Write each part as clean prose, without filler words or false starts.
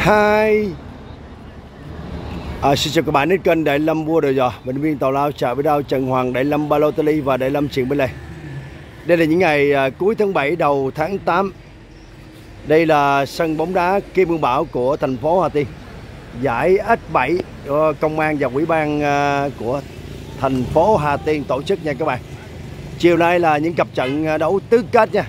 Hi. Xin chào các bạn đến kênh Đại Lâm Vua Đời Giò. Mình viên tàu lao chào với đao Trần Hoàng, Đại Lâm Balotelli và Đại Lâm Chuyện bên đây. Đây là những ngày cuối tháng 7 đầu tháng 8. Đây là sân bóng đá Kim Nguyên Bảo của thành phố Hà Tiên. Giải S7 công an và ủy ban của thành phố Hà Tiên tổ chức nha các bạn. Chiều nay là những cặp trận đấu tứ kết nha.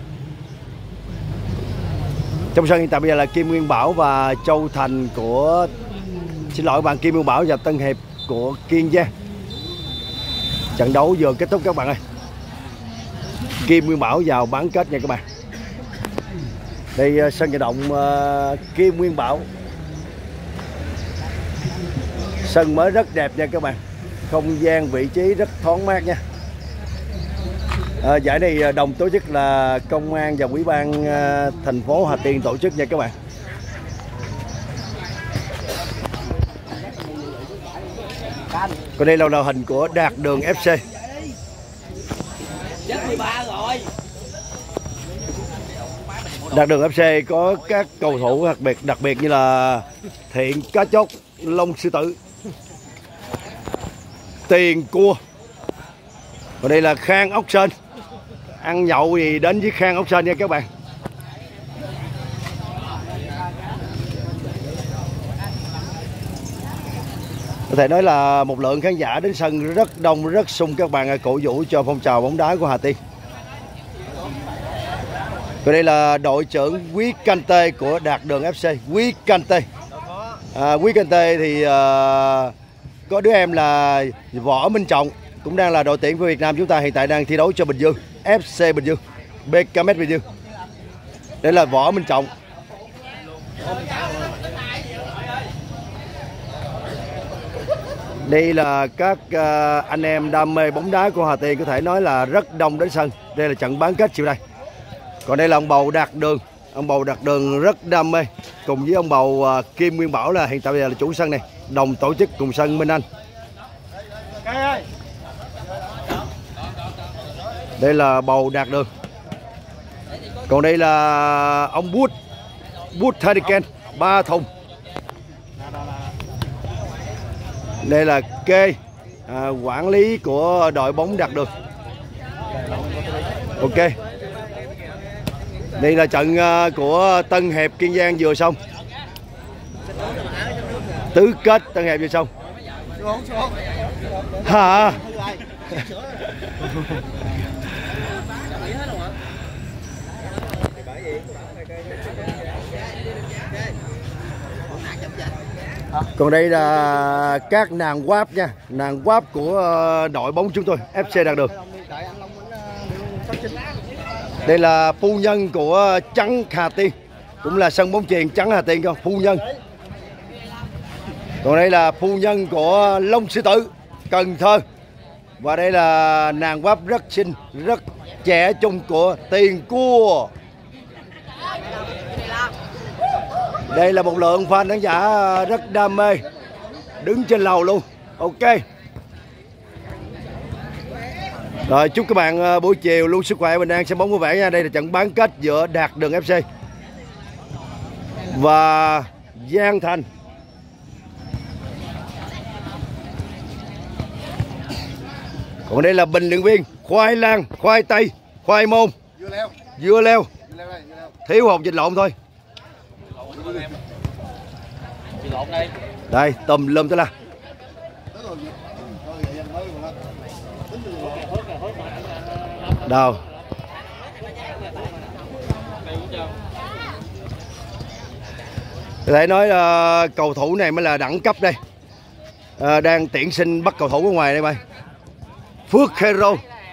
Trong sân hiện tại bây giờ là Kim Nguyên Bảo và Châu Thành của Kim Nguyên Bảo và Tân Hiệp của Kiên Giang. Trận đấu vừa kết thúc các bạn ơi. Kim Nguyên Bảo vào bán kết nha các bạn. Đây sân vận động Kim Nguyên Bảo. Sân mới rất đẹp nha các bạn. Không gian vị trí rất thoáng mát nha. Giải này đồng tổ chức là công an và ủy ban thành phố Hà Tiên tổ chức nha các bạn. Còn đây là đội hình của Đạt Đường FC. Đạt Đường FC có các cầu thủ đặc biệt như là Thiện Cá Chốt, Long Sư Tử, Tiền Cua. Còn đây là Khang Ốc Sên. Ăn nhậu thì đến với Khang Ốc Sên nha các bạn. Có thể nói là một lượng khán giả đến sân rất đông, rất sung các bạn, cổ vũ cho phong trào bóng đá của Hà Tiên. Còn đây là đội trưởng Quý Cante của Đạt Đường FC. Quý Cante. Quý Cante thì có đứa em là Võ Minh Trọng, cũng đang là đội tuyển của Việt Nam chúng ta, hiện tại đang thi đấu cho Bình Dương, FC Bình Dương, BKM Bình Dương. Đây là Võ Minh Trọng. Đây là các anh em đam mê bóng đá của Hà Tiên, có thể nói là rất đông đến sân. Đây là trận bán kết chiều nay. Còn đây là ông bầu Đạt Đường. Ông bầu Đạt Đường rất đam mê, cùng với ông bầu Kim Nguyên Bảo là hiện tại bây giờ là chủ sân này, đồng tổ chức cùng sân Minh Anh. Đây là bầu Đạt Đường. Còn đây là ông Bút Hurricane 3 thùng. Đây là Kê, quản lý của đội bóng Đạt Đường. Ok. Đây là trận của Tân Hiệp Kiên Giang vừa xong. Tứ kết Tân Hiệp vừa xong. Hả? Còn đây là các nàng quáp nha, nàng quáp của đội bóng chúng tôi, FC Đạt Đường. Đây là phu nhân của Trắng Hà Tiên, cũng là sân bóng chuyền Trắng Hà Tiên, không? Phu nhân. Còn đây là phu nhân của Long Sư Tử, Cần Thơ. Và đây là nàng quáp rất xinh, rất trẻ trung của Tiền Cua. Đây là một lượng fan khán giả rất đam mê, đứng trên lầu luôn. Ok. Rồi, chúc các bạn buổi chiều luôn sức khỏe, bình an, xem bóng vui vẻ nha. Đây là trận bán kết giữa Đạt Đường FC và Giang Thành. Còn đây là bình luận viên khoai lang, khoai tây, khoai môn, dưa leo. Thiếu hột vịt lộn thôi. Đây, tùm lum tới là. Đâu. Có thể nói cầu thủ này mới là đẳng cấp đây. Đang tuyển sinh bắt cầu thủ ở ngoài đây bay. Phước Hero.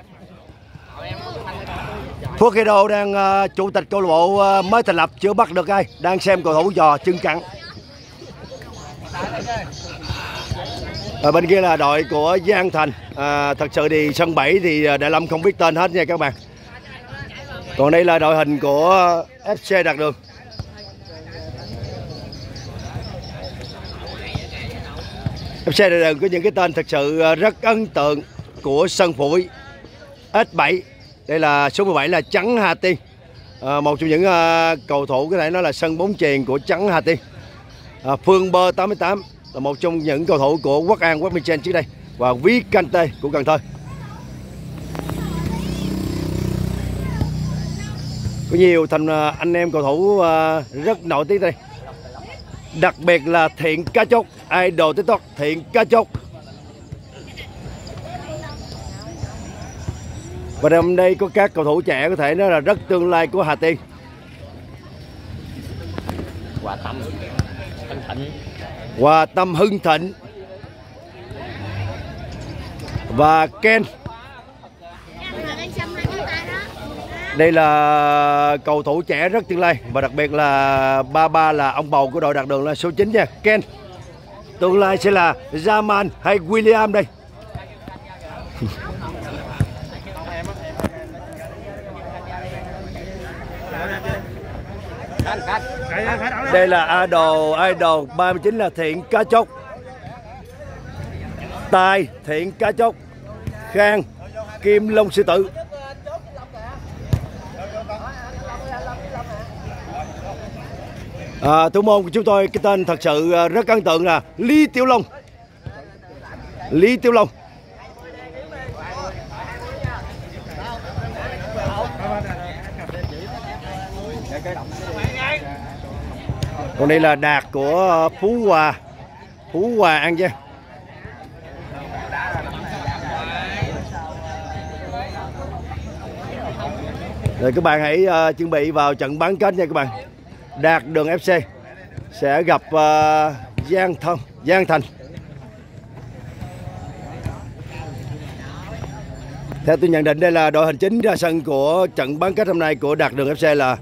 Phước Hero đang chủ tịch câu lạc bộ mới thành lập, chưa bắt được ai, đang xem cầu thủ giò chân cẳng. Ở bên kia là đội của Giang Thành. Thật sự thì sân 7 thì Đại Lâm không biết tên hết nha các bạn. Còn đây là đội hình của FC Đạt Đường. FC Đạt Đường có những cái tên thật sự rất ấn tượng của sân Phủi S7. Đây là số 17 là Trắng Hà Tiên. Một trong những cầu thủ có thể nói là sân bóng chuyền của Trắng Hà Tiên. Phương Bơ 88 là một trong những cầu thủ của Quốc An, Quốc Minh Chen trước đây, và Ví Canh Tê của Cần Thơ. Có nhiều anh em cầu thủ rất nổi tiếng đây, đặc biệt là Thiện Cá Chốt, idol TikTok Thiện Cá Chốt. Và hôm nay có các cầu thủ trẻ có thể nói là rất tương lai của Hà Tiên. Hòa Tâm Hưng Thịnh, Hòa Tâm Hưng Thịnh và Ken. Đây là cầu thủ trẻ rất tương lai, và đặc biệt là ba là ông bầu của đội Đạt Đường là số 9 nha, Ken. Tương lai sẽ là Zaman hay William đây. Đây là idol 39 là Thiện Cá Chốt, Tài Thiện Cá Chốt, Khang Kim Long Sư Tử. Thủ môn của chúng tôi cái tên thật sự rất ấn tượng là Lý Tiểu Long. Lý Tiểu Long. Còn đây là Đạt của Phú Hòa An Giang. Rồi các bạn hãy chuẩn bị vào trận bán kết nha các bạn. Đạt Đường FC sẽ gặp Giang Thành. Theo tôi nhận định đây là đội hình chính ra sân của trận bán kết hôm nay của Đạt Đường FC là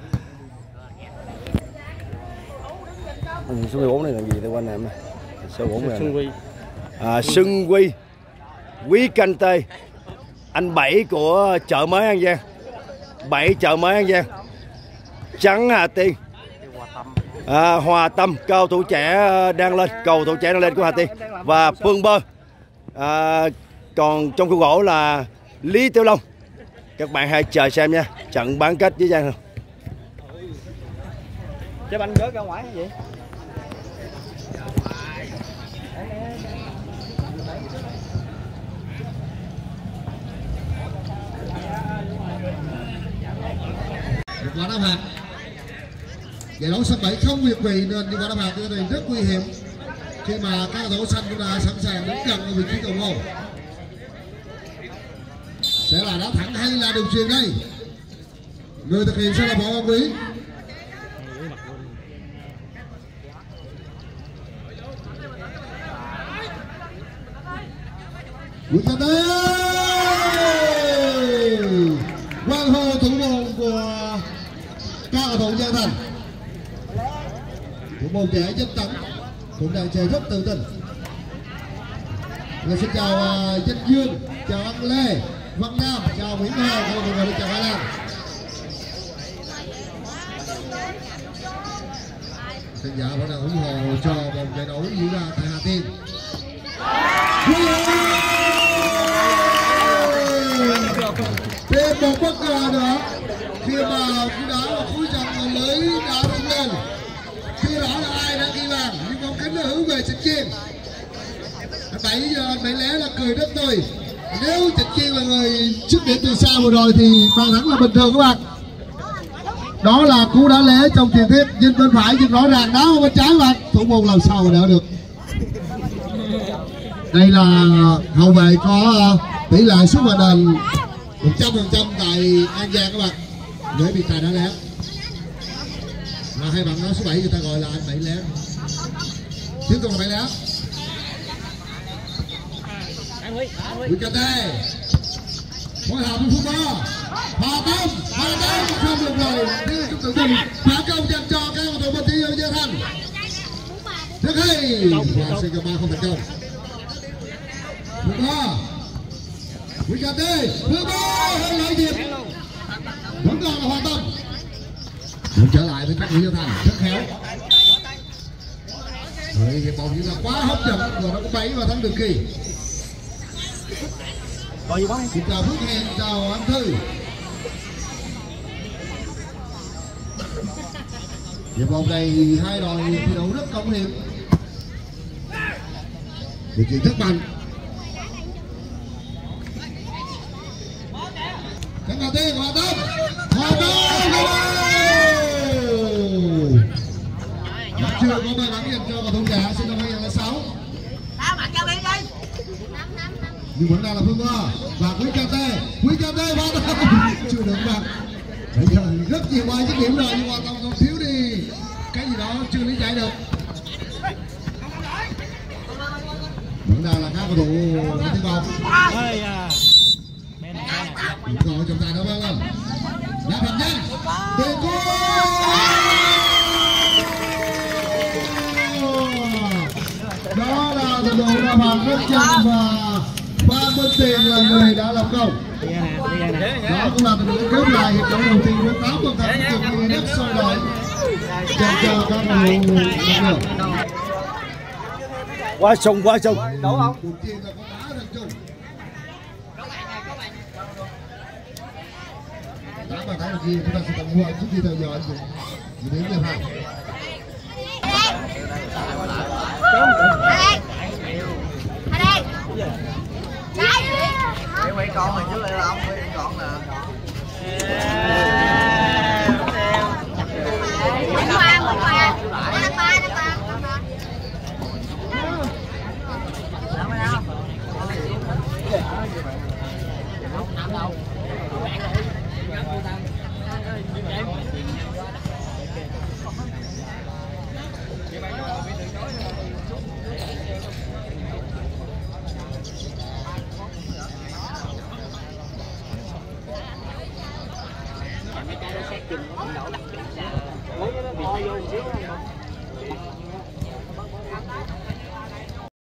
số 14 này là gì tôi quên này. Số 14 này. Xuân Quy, Quý Canh Tê, anh Bảy của chợ mới An Giang. Bảy chợ mới An Giang. Trắng Hà Tiên. Hòa Tâm, cầu thủ trẻ đang lên của Hà Tiên, và Phương Bơ. Còn trong khu gỗ là Lý Tiểu Long. Các bạn hãy chờ xem nha, trận bán kết với Giang. Trái banh rớt ra ngoài hay gì? Một quả đá phạt. Giải đấu sân bãi không việt vị nên những quả đá phạt như thế này rất nguy hiểm khi mà các cầu thủ xanh cũng đã sẵn sàng đứng gần ở vị trí cầu môn. Sẽ là đá thẳng hay là đường chuyền đây? Người thực hiện sẽ là Võ Văn Quý. Nguyễn Văn Tê, quang hô thủ môn của các cầu thủ Giang Thành. Thủ môn trẻ Danh Tấn cũng đang chơi rất tự tin. Xin chào Danh Dương, chào anh Lê, Văn Nam, chào Nguyễn Hoàng, chào mọi người, chào Hải Lan. Khán giả vẫn đang ủng hộ cho một trận đấu diễn ra tại Hà Tiên. Thêm một bất ngờ nữa khi mà cú đá và cú trận lưới đã rung lên. Chưa rõ là ai đã ghi bàn nhưng bóng cánh nó hướng về Trịnh Chiên. Bảy lé là cười đất tôi. Nếu Trịnh Chiên là người xuất điểm từ xa vừa rồi thì bàn thắng là bình thường các bạn. Đó là cú đá lé trong truyền thuyết, nhưng bên phải nhưng rõ ràng đá vào bên trái bạn. Thủ môn làm sao mà đỡ được. Đây là hậu vệ có tỷ lệ sút vào đền 100% tại An Giang các bạn. Để bị tài đá lé. Mà hai bạn nói số 7 người ta gọi là anh Bảy lé. Tiếp tục là Bảy lé. Nguyễn Cà Tê phối hợp với Phú Bơ. Hòa Tâm không được rồi. Tiếp tục tự tin phá công dành cho các cầu thủ bên phía Giang Thành. Rất hay. Và CK3 không thành công. Phú Bơ, Nguyễn Cà Tê, Phú Bơ hơi lợi điểm. Vẫn còn là Hòa Tâm. Vẫn trở lại với các Nguyễn Giang Thành rất khéo. Hiệp một như là quá hấp dẫn rồi, nó có 7 và thắng được kỳ. Xin chào Phước Hèn, chào anh Thư. Hiệp một này hai đội thi đấu rất công hiểm. điều chỉnh rất mạnh. Cái đầu tiên Hòa Tâm chưa có may mắn dành cho cầu thủ trẻ sinh năm 2006. Nhưng vẫn đang là Phương Hoa và Quý Cate Hòa Tâm chưa được mặt. Bây giờ rất nhiều bài dứt điểm rồi nhưng Hòa Tâm còn thiếu đi cái gì đó chưa lý giải được. Vẫn đang là các cầu thủ tiến vào. Gọi trọng tài đó vâng không? Đá phạt nhanh. Tiền cô. Đó là cầu thủ đá phạt rất nhanh và Phan Minh Tiền là người đã lập công. Đó cũng là cầu thủ kéo lại hiệp đấu đầu tiên với 8 bàn thắng cực kỳ rất sôi nổi dành cho các cầu thủ đặc biệt. Quá sung. Đủ không? Đầu tiên là có đá thành chung. Đá bàn thắng đầu tiên chúng ta sẽ tạm qua trước khi theo dõi diễn biến tiếp theo.